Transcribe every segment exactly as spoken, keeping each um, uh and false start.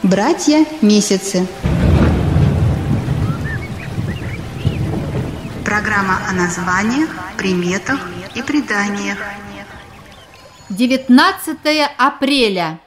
Братья Месяцы. Программа о названиях, приметах и преданиях. девятнадцатое апреля.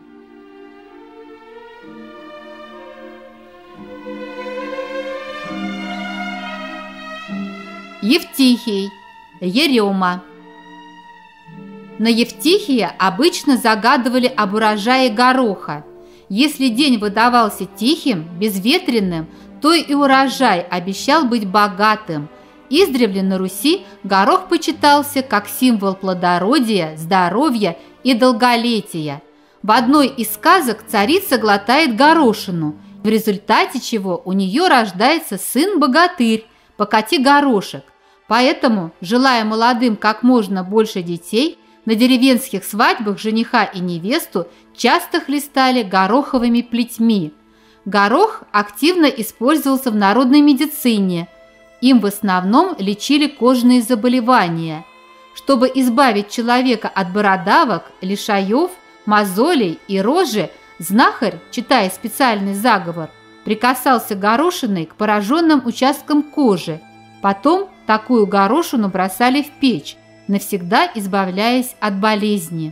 Евтихий, Ерема. На Евтихия обычно загадывали об урожае гороха. Если день выдавался тихим, безветренным, то и урожай обещал быть богатым. Издревле на Руси горох почитался как символ плодородия, здоровья и долголетия. В одной из сказок царица глотает горошину, в результате чего у нее рождается сын-богатырь, покати горошек. Поэтому, желая молодым как можно больше детей, на деревенских свадьбах жениха и невесту часто хлестали гороховыми плетьми. Горох активно использовался в народной медицине. Им в основном лечили кожные заболевания. Чтобы избавить человека от бородавок, лишаев, мозолей и рожи, знахарь, читая специальный заговор, прикасался горошиной к пораженным участкам кожи. Потом такую горошину бросали в печь, навсегда избавляясь от болезни.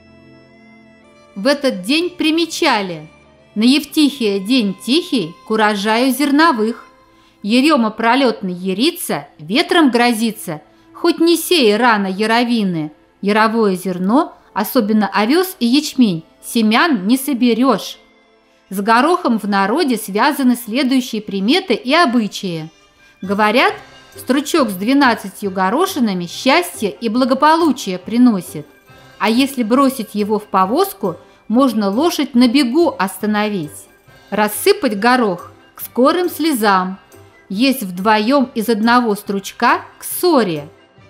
В этот день примечали: на Евтихия день тихий, к урожаю зерновых. Ерема пролетный ерится, ветром грозится, хоть не сей рано яровины. Яровое зерно, особенно овес и ячмень, семян не соберешь. С горохом в народе связаны следующие приметы и обычаи. Говорят, стручок с двенадцатью горошинами счастье и благополучие приносит. А если бросить его в повозку, можно лошадь на бегу остановить. Рассыпать горох к скорым слезам. Есть вдвоем из одного стручка к ссоре.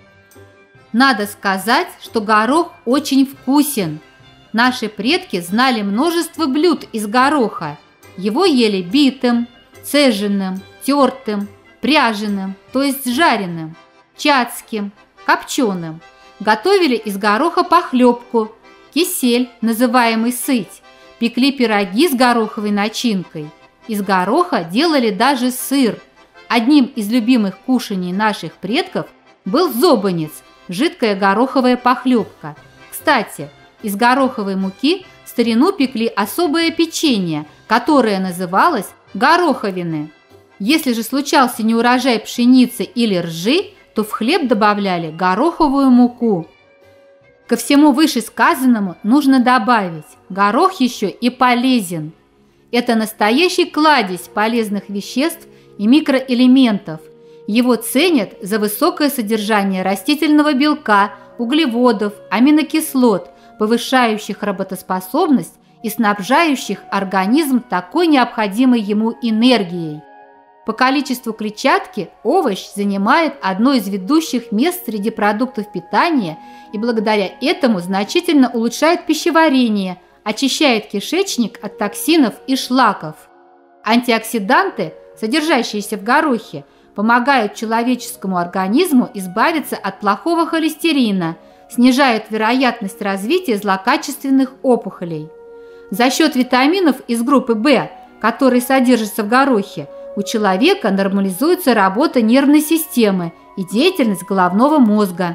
Надо сказать, что горох очень вкусен. Наши предки знали множество блюд из гороха. Его ели битым, цеженным, тертым, пряженым, то есть жареным, чацким, копченым. Готовили из гороха похлебку, кисель, называемый сыть, пекли пироги с гороховой начинкой. Из гороха делали даже сыр. Одним из любимых кушаний наших предков был зобанец, жидкая гороховая похлебка. Кстати, из гороховой муки в старину пекли особое печенье, которое называлось гороховины. Если же случался неурожай пшеницы или ржи, то в хлеб добавляли гороховую муку. Ко всему вышесказанному нужно добавить: горох еще и полезен. Это настоящий кладезь полезных веществ и микроэлементов. Его ценят за высокое содержание растительного белка, углеводов, аминокислот, повышающих работоспособность и снабжающих организм такой необходимой ему энергией. По количеству клетчатки овощ занимает одно из ведущих мест среди продуктов питания и благодаря этому значительно улучшает пищеварение, очищает кишечник от токсинов и шлаков. Антиоксиданты, содержащиеся в горохе, помогают человеческому организму избавиться от плохого холестерина, снижают вероятность развития злокачественных опухолей. За счет витаминов из группы В, которые содержатся в горохе, у человека нормализуется работа нервной системы и деятельность головного мозга.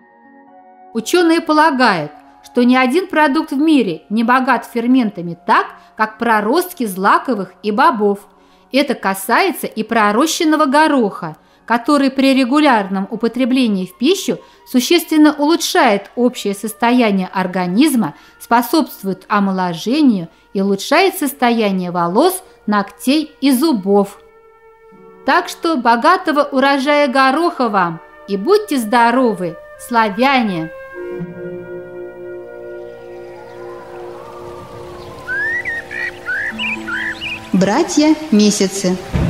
Ученые полагают, что ни один продукт в мире не богат ферментами так, как проростки злаковых и бобов. Это касается и пророщенного гороха, который при регулярном употреблении в пищу существенно улучшает общее состояние организма, способствует омоложению и улучшает состояние волос, ногтей и зубов. Так что богатого урожая гороха вам и будьте здоровы, славяне! Братья Месяцы.